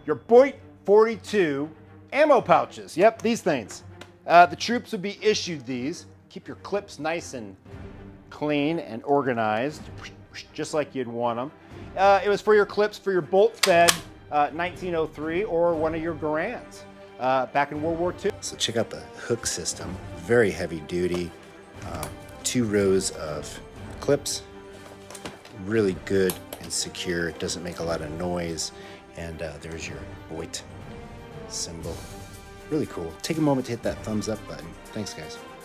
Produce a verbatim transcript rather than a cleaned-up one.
your BOYT forty-two ammo pouches. Yep, these things. Uh, the troops would be issued these. Keep your clips nice and clean and organized, just like you'd want them. Uh, it was for your clips for your bolt-fed uh, nineteen oh three or one of your Garands uh, back in World War Two. So check out the hook system, very heavy duty. Um, two rows of clips, really good and secure. It doesn't make a lot of noise. And uh, there's your BOYT symbol. Really cool. Take a moment to hit that thumbs up button. Thanks, guys.